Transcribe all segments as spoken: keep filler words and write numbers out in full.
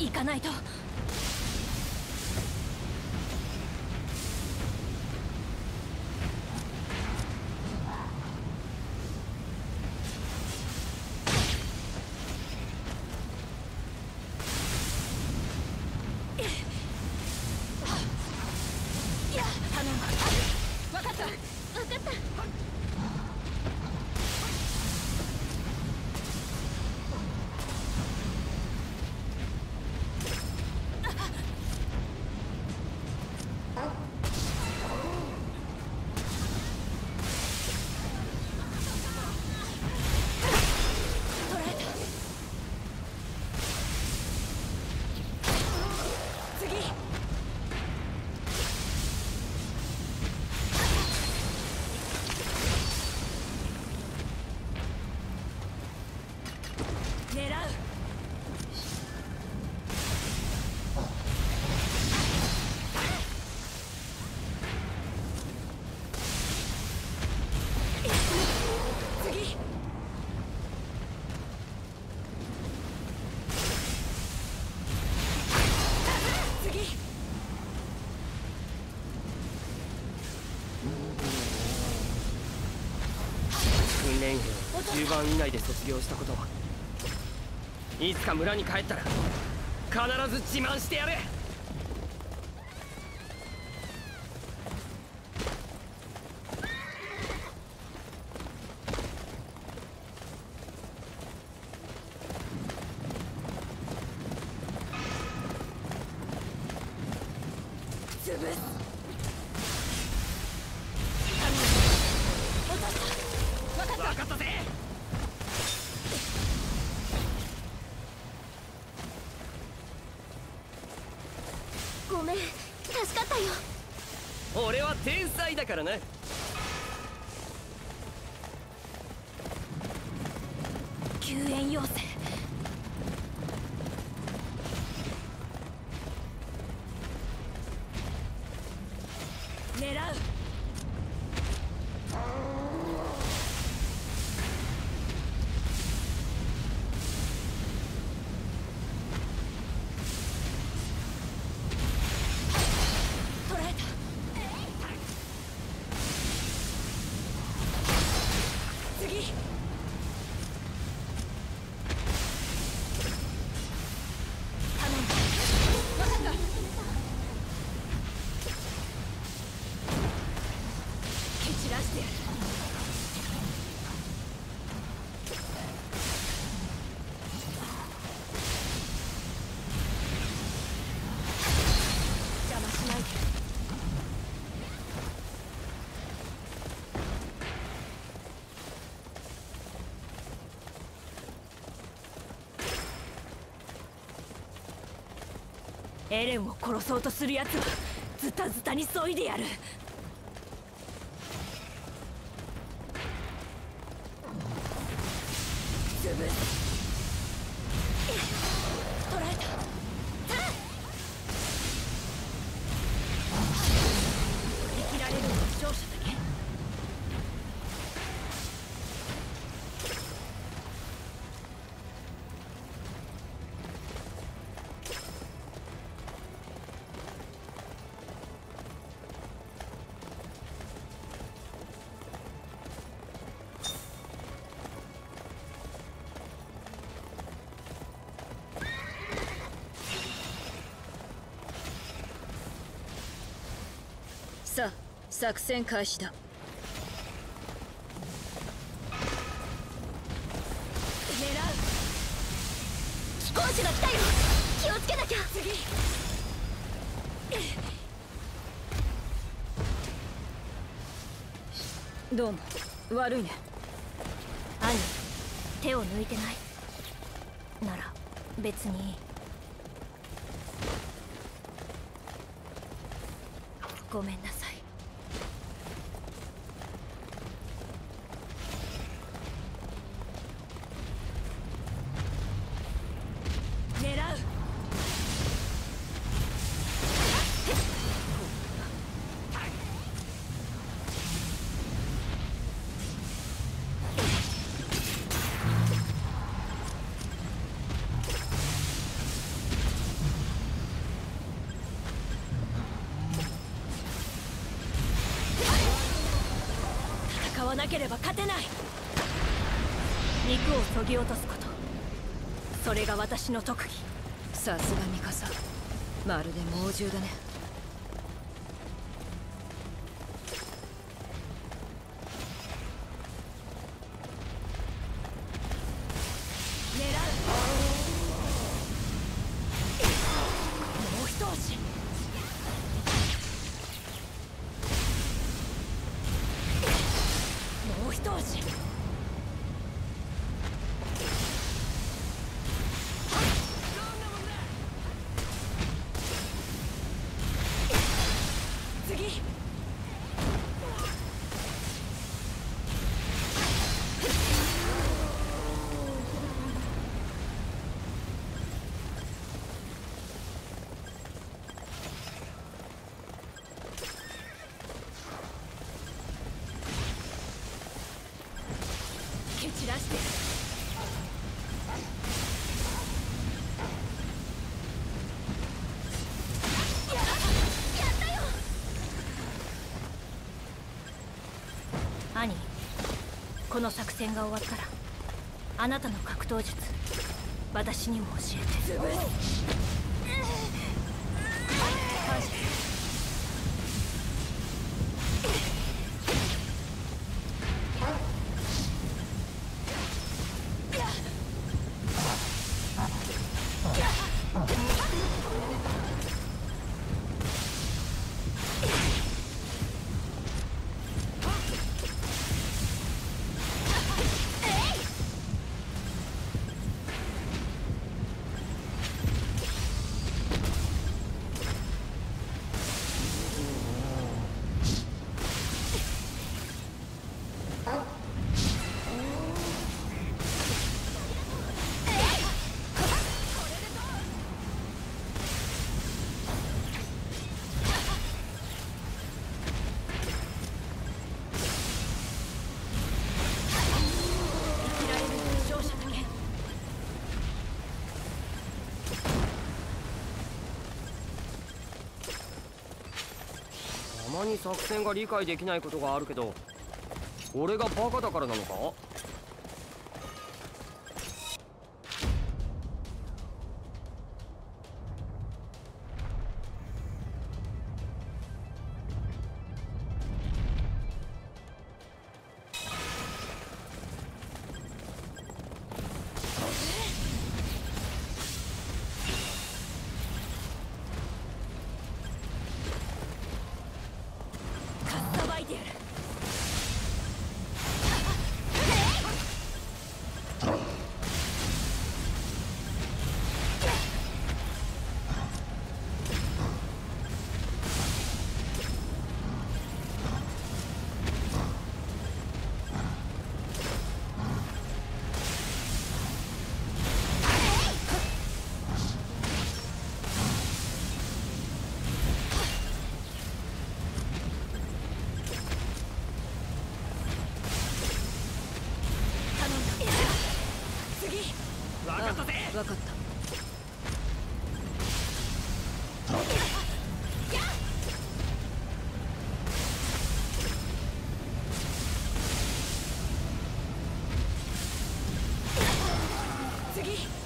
行かないと。 訓練兵をじゅうばん以内で卒業したことは、いつか村に帰ったら必ず自慢してやれ。 ごめん、助かったよ。 俺は天才だからな。 救援要請。狙う。エレンを殺そうとする奴はズタズタに削いでやる。潰す。捕らえた。振り切られるのは勝者だけ。さあ、作戦開始だ。狙う。飛行士が来たよ。気をつけなきゃ。次。どうも悪いね。兄、手を抜いてない。なら別にいい。ごめんなさい。狙う。 わなければ勝てない。肉をそぎ落とすこと、それが私の特技。 さすがミカサ、まるで猛獣だね。 蹴散らしてややったよ。兄、この作戦が終わったらあなたの格闘術私にも教えて。潰す。感謝。 たまに作戦が理解できないことがあるけど、俺がバカだからなのか？ 分かった。 次。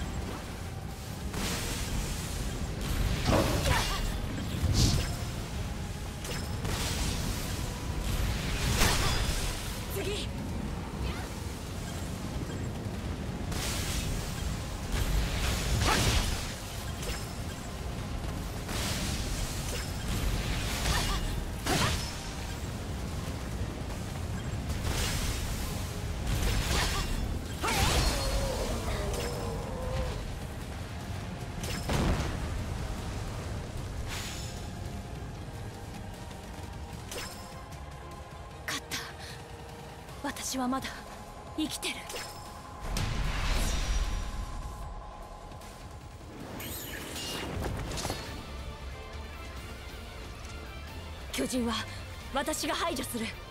次。私はまだ生きてる。巨人は私が排除する。